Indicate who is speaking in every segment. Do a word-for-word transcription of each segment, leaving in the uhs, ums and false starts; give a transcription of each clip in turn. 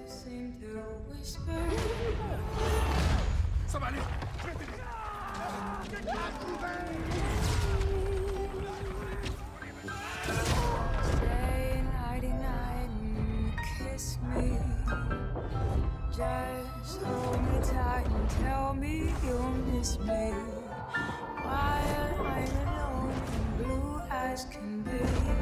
Speaker 1: seem to whisper.
Speaker 2: Somebody!
Speaker 1: Stay nighty night and kiss me. Just hold me tight and tell me you'll miss me. While I'm alone and blue as can be.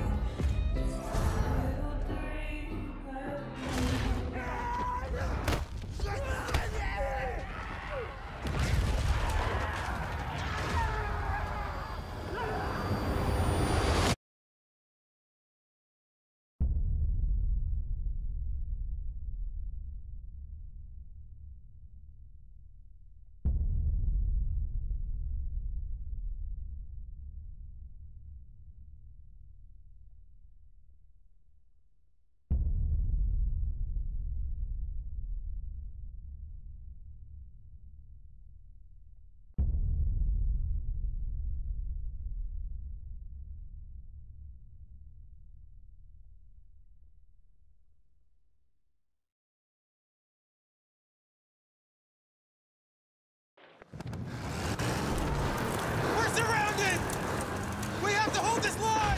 Speaker 2: We're surrounded! We have to hold this line!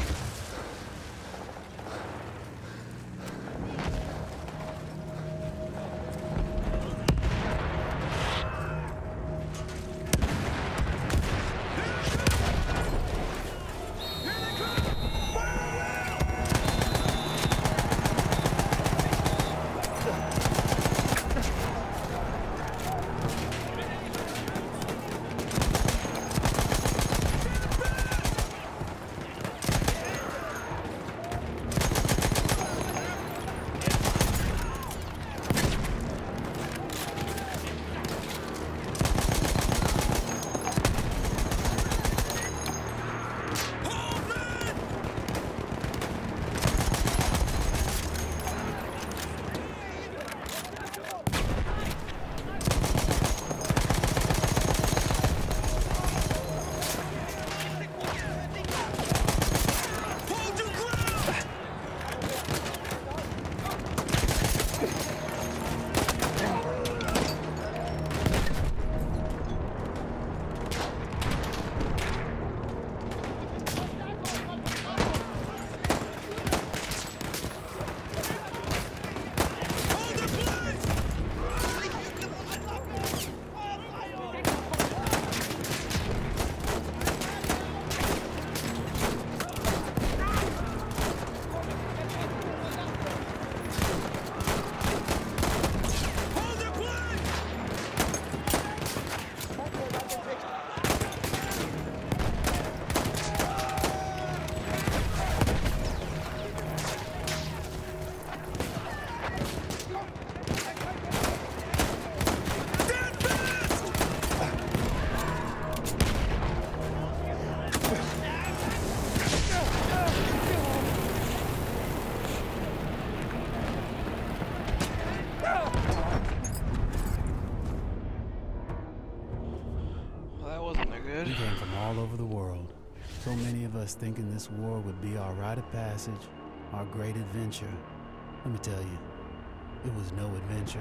Speaker 3: We came from all over the world. So many of us thinking this war would be our rite of passage, our great adventure. Let me tell you, it was no adventure.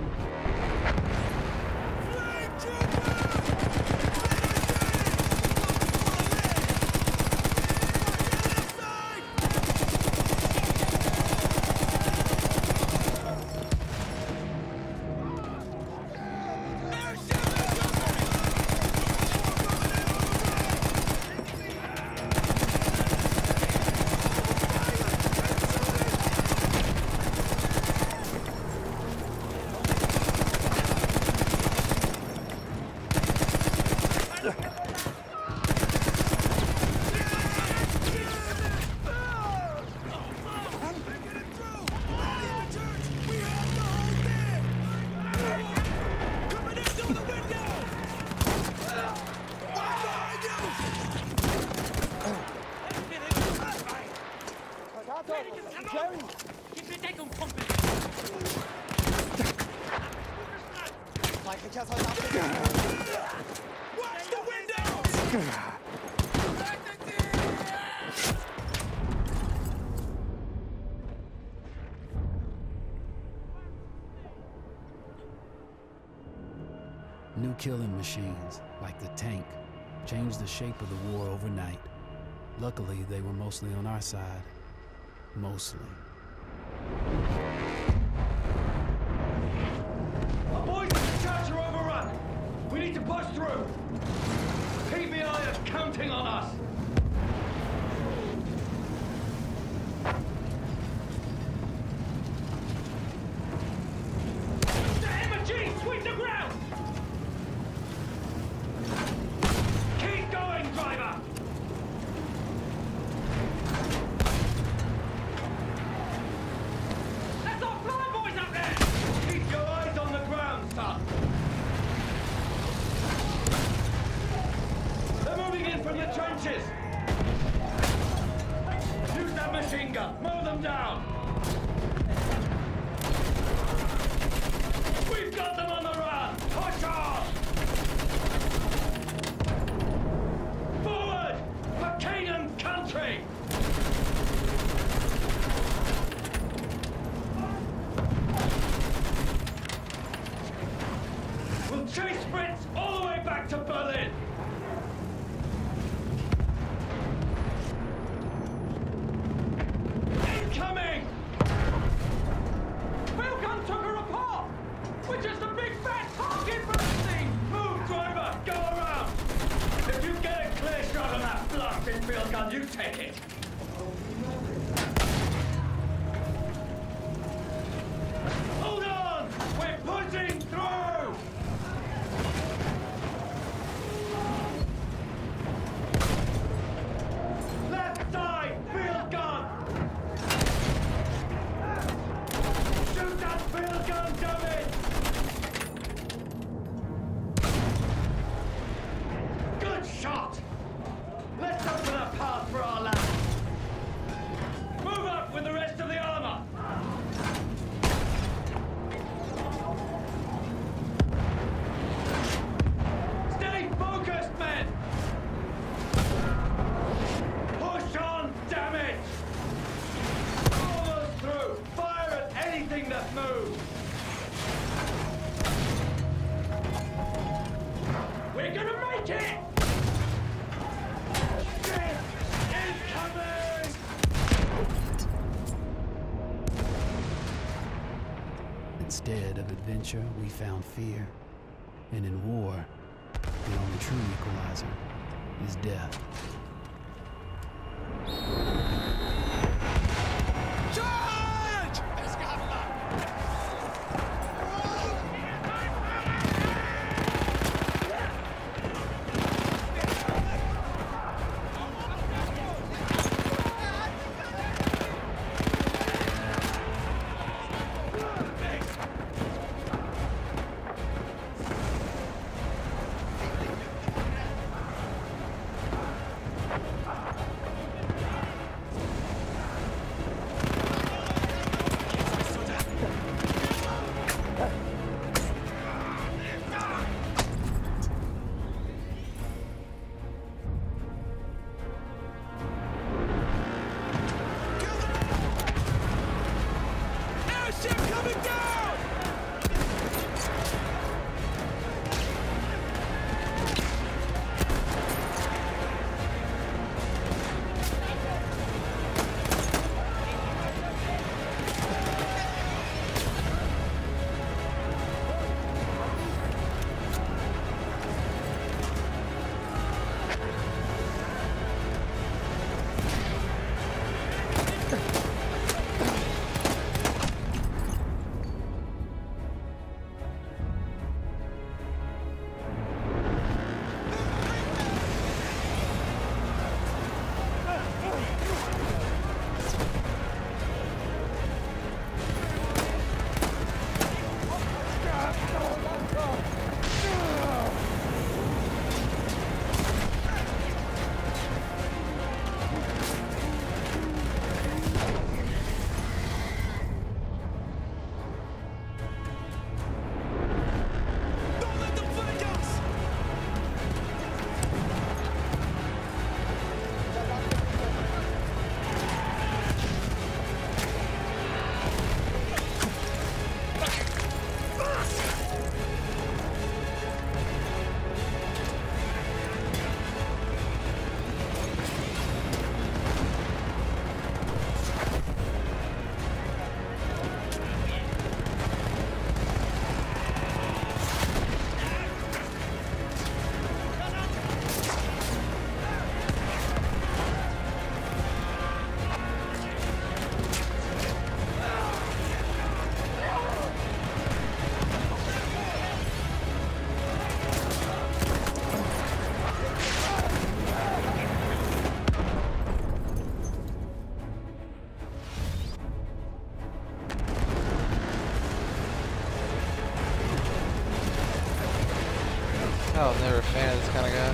Speaker 2: Watch the windows!
Speaker 3: New killing machines, like the tank, changed the shape of the war overnight. Luckily, they were mostly on our side. Mostly.
Speaker 4: Our boys at the church are overrun! We need to push through! P B I are counting on us! The M G! Sweep the ground! Keep going, driver! That's our fly boys up there! Keep your eyes on the ground, son! They're moving in from the trenches! Use that machine gun! Mow them down! We've got them on the run! Push on! Forward! For Canaan country! We'll chase Fritz all the way back to Berlin! Incoming! Railgun took her apart! We're just a big fat target for the thing! Move, driver! Go around! If you get a clear shot on that blasted field gun, you take it! Hold on! We're pushing through! Left side! Field gun! Shoot that field gun, dummy! Good shot! Let's open a path for our lads! Move up with the rest of the armor! Stay focused, men! Push on, damn it! Almost through! Fire at anything that moves! We're gonna make it! Shit! Incoming!
Speaker 3: Instead of adventure, we found fear. And in war, the only true equalizer is death.
Speaker 2: Charge!
Speaker 5: I was never a fan of this kind of guy.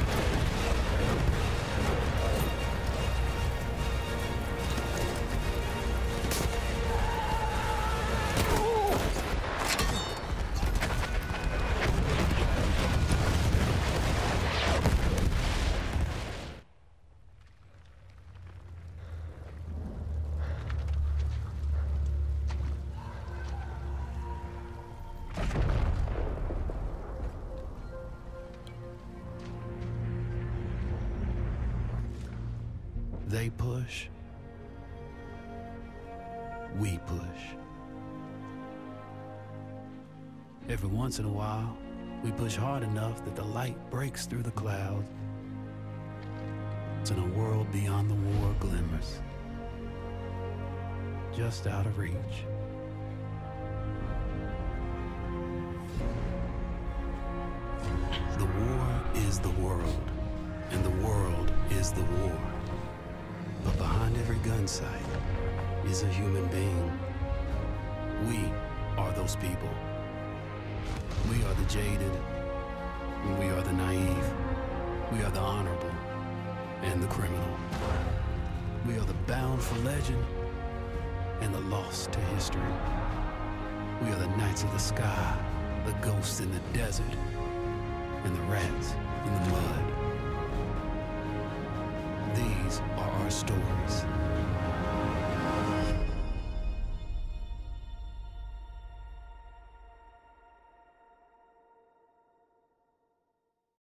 Speaker 3: They push, we push. Every once in a while, we push hard enough that the light breaks through the clouds, and a world beyond the war glimmers, just out of reach. The war is the world, and the world is the war. But behind every gun sight is a human being. We are those people. We are the jaded, and we are the naive. We are the honorable and the criminal. We are the bound for legend and the lost to history. We are the knights of the sky, the ghosts in the desert, and the rats in the mud. These are our stories.